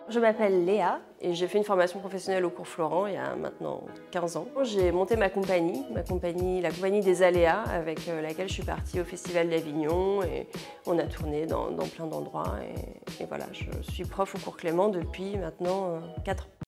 Je m'appelle Léa et j'ai fait une formation professionnelle au cours Florent il y a maintenant 15 ans. J'ai monté ma compagnie, la compagnie des Aléas, avec laquelle je suis partie au Festival d'Avignon et on a tourné dans plein d'endroits. Et voilà, je suis prof au cours Clément depuis maintenant 4 ans.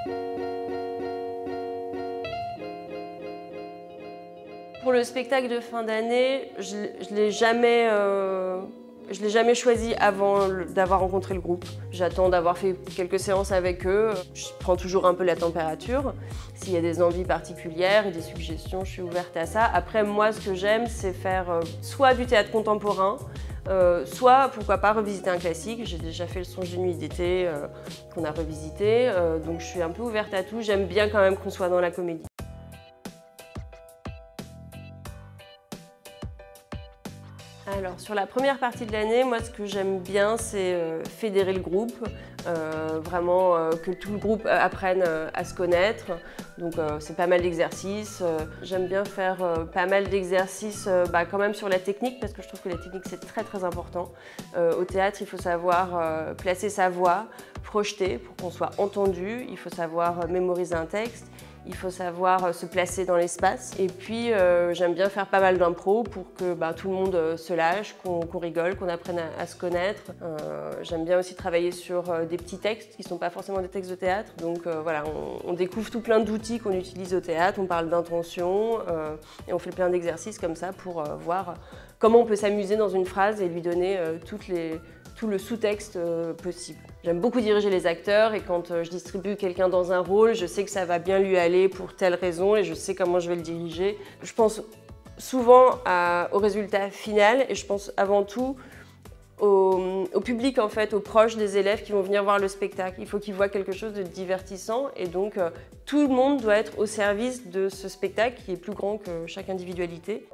Pour le spectacle de fin d'année, je ne l'ai jamais choisi avant d'avoir rencontré le groupe. J'attends d'avoir fait quelques séances avec eux. Je prends toujours un peu la température. S'il y a des envies particulières et des suggestions, je suis ouverte à ça. Après, moi, ce que j'aime, c'est faire soit du théâtre contemporain, soit, pourquoi pas, revisiter un classique. J'ai déjà fait le Songe d'une nuit d'été qu'on a revisité, donc je suis un peu ouverte à tout. J'aime bien quand même qu'on soit dans la comédie. Alors, sur la première partie de l'année, moi, ce que j'aime bien, c'est fédérer le groupe, vraiment que tout le groupe apprenne à se connaître. Donc, c'est pas mal d'exercices. J'aime bien faire pas mal d'exercices quand même sur la technique, parce que je trouve que la technique, c'est très, très important. Au théâtre, il faut savoir placer sa voix, projeter pour qu'on soit entendu. Il faut savoir mémoriser un texte. Il faut savoir se placer dans l'espace. Et puis, j'aime bien faire pas mal d'impro pour que tout le monde se lâche, qu'on rigole, qu'on apprenne à se connaître. J'aime bien aussi travailler sur des petits textes qui ne sont pas forcément des textes de théâtre. Donc voilà, on découvre tout plein d'outils qu'on utilise au théâtre. On parle d'intention et on fait plein d'exercices comme ça pour voir comment on peut s'amuser dans une phrase et lui donner tout le sous-texte possible. J'aime beaucoup diriger les acteurs et quand je distribue quelqu'un dans un rôle, je sais que ça va bien lui aller pour telle raison et je sais comment je vais le diriger. Je pense souvent au résultat final et je pense avant tout au public, en fait, aux proches des élèves qui vont venir voir le spectacle. Il faut qu'ils voient quelque chose de divertissant et donc tout le monde doit être au service de ce spectacle qui est plus grand que chaque individualité.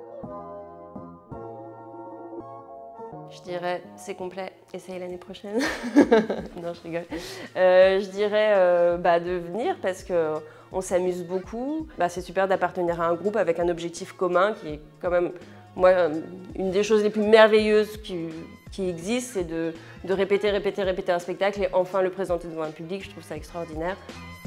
Je dirais, c'est complet, essaye l'année prochaine. Non, je rigole. Je dirais de venir parce qu'on s'amuse beaucoup. C'est super d'appartenir à un groupe avec un objectif commun qui est quand même, moi, une des choses les plus merveilleuses qui existent, c'est de répéter un spectacle et enfin le présenter devant un public. Je trouve ça extraordinaire.